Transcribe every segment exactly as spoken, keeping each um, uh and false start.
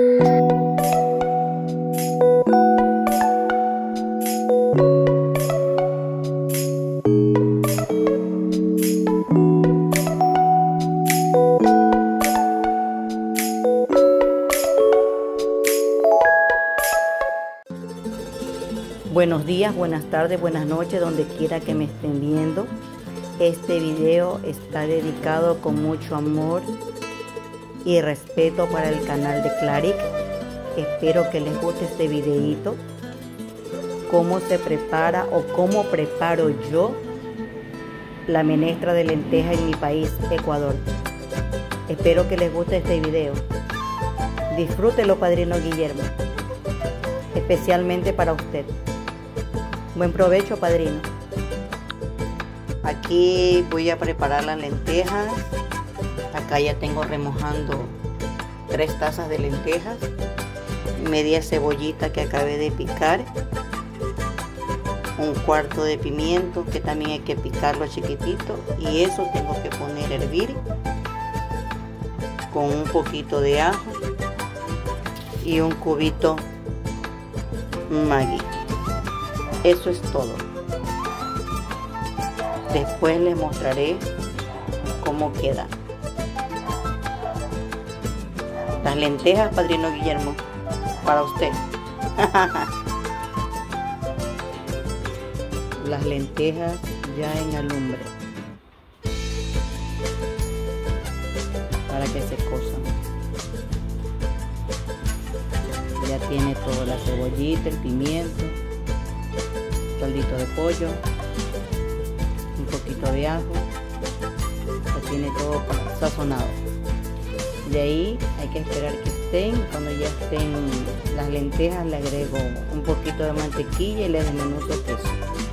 Buenos días, buenas tardes, buenas noches, donde quiera que me estén viendo. Este video está dedicado con mucho amor y respeto para el canal de Claric. Espero que les guste este videito. Cómo se prepara o cómo preparo yo la menestra de lenteja en mi país, Ecuador. Espero que les guste este video. Disfrútelo, padrino Guillermo. Especialmente para usted. Buen provecho, padrino. Aquí voy a preparar las lentejas. Acá ya tengo remojando tres tazas de lentejas, media cebollita que acabé de picar, un cuarto de pimiento que también hay que picarlo chiquitito, y eso tengo que poner a hervir con un poquito de ajo y un cubito Maggi. Eso es todo. Después les mostraré cómo queda. Las lentejas, padrino Guillermo, para usted. Las lentejas ya en alumbre, para que se cosan. Ya tiene todo, la cebollita, el pimiento, caldito de pollo, un poquito de ajo. Ya tiene todo sazonado. De ahí hay que esperar que estén. Cuando ya estén las lentejas, le agrego un poquito de mantequilla y le desmenuzo queso.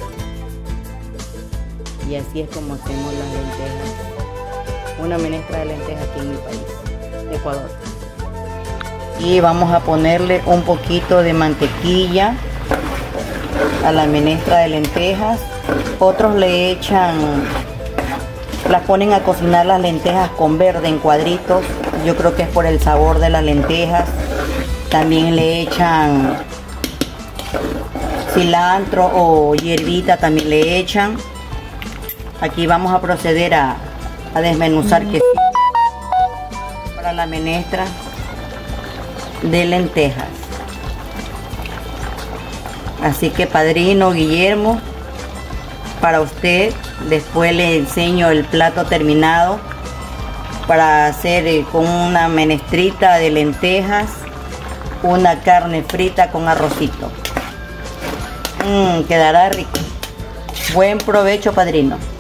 Y así es como hacemos las lentejas. Una menestra de lentejas aquí en mi país, Ecuador. Y vamos a ponerle un poquito de mantequilla a la menestra de lentejas. Otros le echan, las ponen a cocinar las lentejas con verde en cuadritos. Yo creo que es por el sabor de las lentejas. También le echan cilantro o hierbita, también le echan. Aquí vamos a proceder a, a desmenuzar queso para la menestra de lentejas. Así que, padrino Guillermo, para usted, después le enseño el plato terminado para hacer eh, con una menestrita de lentejas, una carne frita con arrocito. Mmm, quedará rico. Buen provecho, padrino.